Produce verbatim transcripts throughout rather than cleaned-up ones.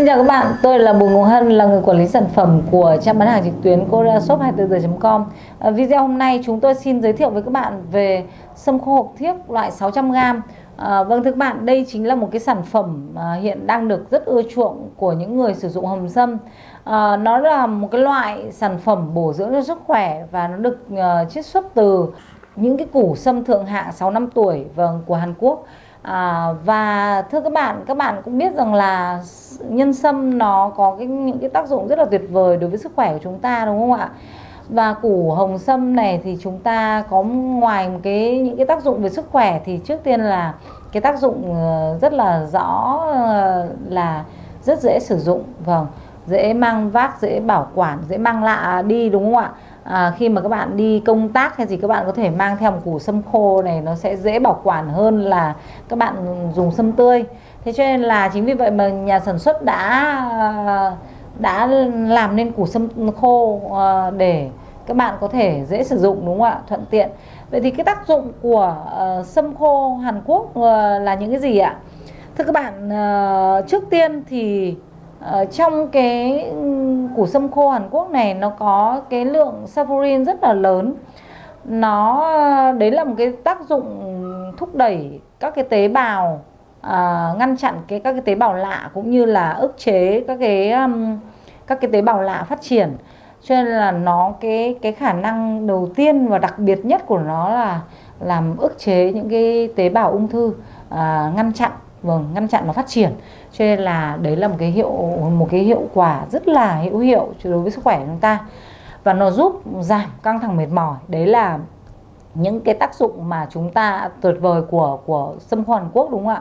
Xin chào các bạn, tôi là Bùi Ngọc Hân, là người quản lý sản phẩm của trang bán hàng trực tuyến korea shop hai mươi tư giờ chấm com. à, Video hôm nay chúng tôi xin giới thiệu với các bạn về sâm khô hộp thiếc loại sáu trăm gam. à, Vâng thưa các bạn, đây chính là một cái sản phẩm à, hiện đang được rất ưa chuộng của những người sử dụng hồng sâm. à, Nó là một cái loại sản phẩm bổ dưỡng cho sức khỏe và nó được uh, chiết xuất từ những cái củ sâm thượng hạng sáu năm tuổi vâng của Hàn Quốc. À, và thưa các bạn, các bạn cũng biết rằng là nhân sâm nó có cái, những cái tác dụng rất là tuyệt vời đối với sức khỏe của chúng ta, đúng không ạ? Và củ hồng sâm này thì chúng ta có ngoài một cái những cái tác dụng về sức khỏe thì trước tiên là cái tác dụng rất là rõ là rất dễ sử dụng, vâng, dễ mang vác, dễ bảo quản, dễ mang lạ đi, đúng không ạ? À, khi mà các bạn đi công tác hay gì các bạn có thể mang theo một củ sâm khô này, nó sẽ dễ bảo quản hơn là các bạn dùng sâm tươi. Thế cho nên là chính vì vậy mà nhà sản xuất đã đã làm nên củ sâm khô để các bạn có thể dễ sử dụng, đúng không ạ, thuận tiện. Vậy thì cái tác dụng của uh, sâm khô Hàn Quốc uh, là những cái gì ạ? Thưa các bạn, uh, trước tiên thì uh, trong cái củ sâm khô Hàn Quốc này nó có cái lượng saffurin rất là lớn. Nó đấy là một cái tác dụng thúc đẩy các cái tế bào, à, ngăn chặn cái các cái tế bào lạ cũng như là ức chế các cái um, các cái tế bào lạ phát triển. Cho nên là nó cái cái khả năng đầu tiên và đặc biệt nhất của nó là làm ức chế những cái tế bào ung thư, à, ngăn chặn vâng ngăn chặn nó phát triển. Cho nên là đấy là một cái hiệu một cái hiệu quả rất là hữu hiệu đối với sức khỏe của chúng ta, và nó giúp giảm căng thẳng mệt mỏi. Đấy là những cái tác dụng mà chúng ta tuyệt vời của của sâm khô Hàn Quốc, đúng không ạ?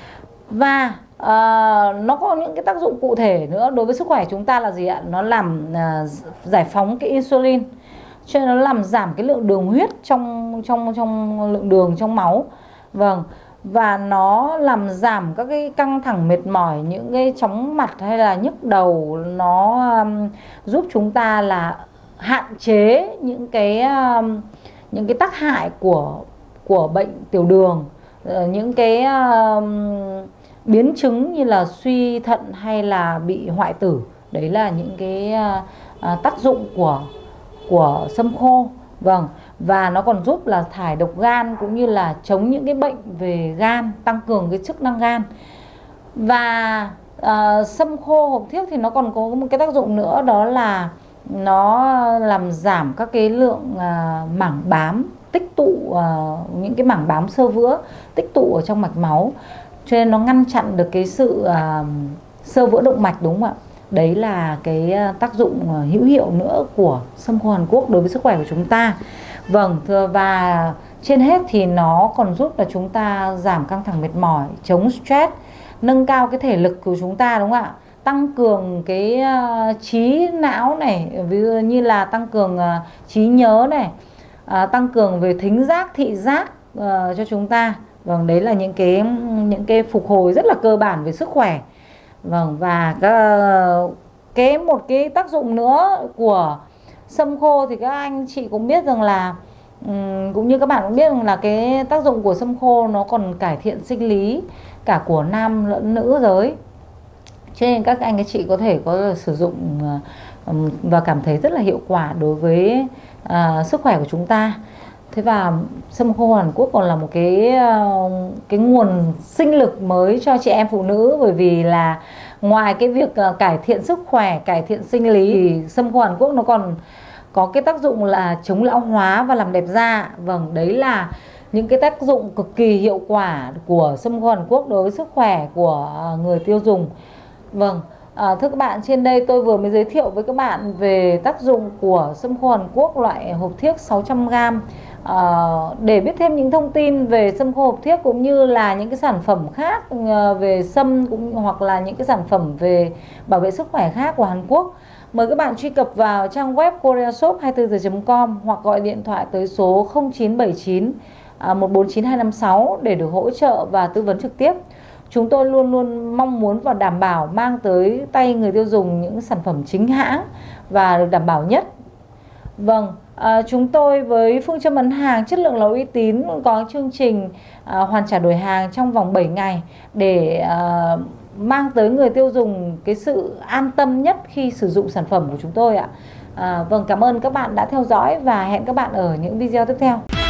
Và uh, nó có những cái tác dụng cụ thể nữa đối với sức khỏe chúng ta là gì ạ? Nó làm uh, giải phóng cái insulin, cho nên nó làm giảm cái lượng đường huyết trong trong trong lượng đường trong máu, vâng, và nó làm giảm các cái căng thẳng mệt mỏi, những cái chóng mặt hay là nhức đầu. Nó um, giúp chúng ta là hạn chế những cái um, những cái tác hại của của bệnh tiểu đường, những cái uh, biến chứng như là suy thận hay là bị hoại tử. Đấy là những cái uh, uh, tác dụng của của sâm khô, vâng. Và nó còn giúp là thải độc gan cũng như là chống những cái bệnh về gan, tăng cường cái chức năng gan. Và uh, sâm khô hộp thiếc thì nó còn có một cái tác dụng nữa, đó là nó làm giảm các cái lượng uh, mảng bám tích tụ, uh, những cái mảng bám xơ vữa tích tụ ở trong mạch máu, cho nên nó ngăn chặn được cái sự uh, xơ vữa động mạch, đúng không ạ? Đấy là cái tác dụng hữu hiệu nữa của sâm khô Hàn Quốc đối với sức khỏe của chúng ta, vâng. Thưa, và trên hết thì nó còn giúp là chúng ta giảm căng thẳng mệt mỏi, chống stress, nâng cao cái thể lực của chúng ta, đúng không ạ? Tăng cường cái uh, trí não này, ví dụ như là tăng cường uh, trí nhớ này, uh, tăng cường về thính giác, thị giác uh, cho chúng ta, vâng. Đấy là những cái những cái phục hồi rất là cơ bản về sức khỏe, vâng. Và cái, cái một cái tác dụng nữa của sâm khô thì các anh chị cũng biết rằng là um, cũng như các bạn cũng biết rằng là cái tác dụng của sâm khô nó còn cải thiện sinh lý cả của nam lẫn nữ giới. Cho nên các anh các chị có thể có sử dụng um, và cảm thấy rất là hiệu quả đối với uh, sức khỏe của chúng ta. Thế và sâm khô Hàn Quốc còn là một cái uh, cái nguồn sinh lực mới cho chị em phụ nữ, bởi vì là ngoài cái việc uh, cải thiện sức khỏe, cải thiện sinh lý thì sâm khô Hàn Quốc nó còn có cái tác dụng là chống lão hóa và làm đẹp da, vâng. Đấy là những cái tác dụng cực kỳ hiệu quả của sâm khô Hàn Quốc đối với sức khỏe của người tiêu dùng, vâng. À, thưa các bạn, trên đây tôi vừa mới giới thiệu với các bạn về tác dụng của sâm khô Hàn Quốc loại hộp thiếc sáu trăm gam. À, để biết thêm những thông tin về sâm khô hộp thiếc cũng như là những cái sản phẩm khác về sâm cũng hoặc là những cái sản phẩm về bảo vệ sức khỏe khác của Hàn Quốc, mời các bạn truy cập vào trang web korea shop hai mươi tư giờ chấm com hoặc gọi điện thoại tới số không chín bảy chín một bốn chín hai năm sáu để được hỗ trợ và tư vấn trực tiếp. Chúng tôi luôn luôn mong muốn và đảm bảo mang tới tay người tiêu dùng những sản phẩm chính hãng và được đảm bảo nhất. Vâng, à, chúng tôi với phương châm bán hàng chất lượng là uy tín có chương trình à, hoàn trả đổi hàng trong vòng bảy ngày để à, mang tới người tiêu dùng cái sự an tâm nhất khi sử dụng sản phẩm của chúng tôi ạ. À, vâng, cảm ơn các bạn đã theo dõi và hẹn các bạn ở những video tiếp theo.